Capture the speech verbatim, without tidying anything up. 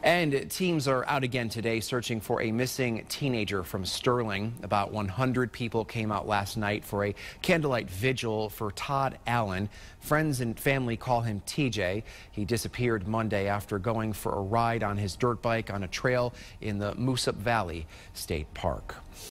And teams are out again today searching for a missing teenager from Sterling. About one hundred people came out last night for a candlelight vigil for Todd Allen. Friends and family call him T J. He disappeared Monday after going for a ride on his dirt bike on a trail in the Moosup Valley State Park.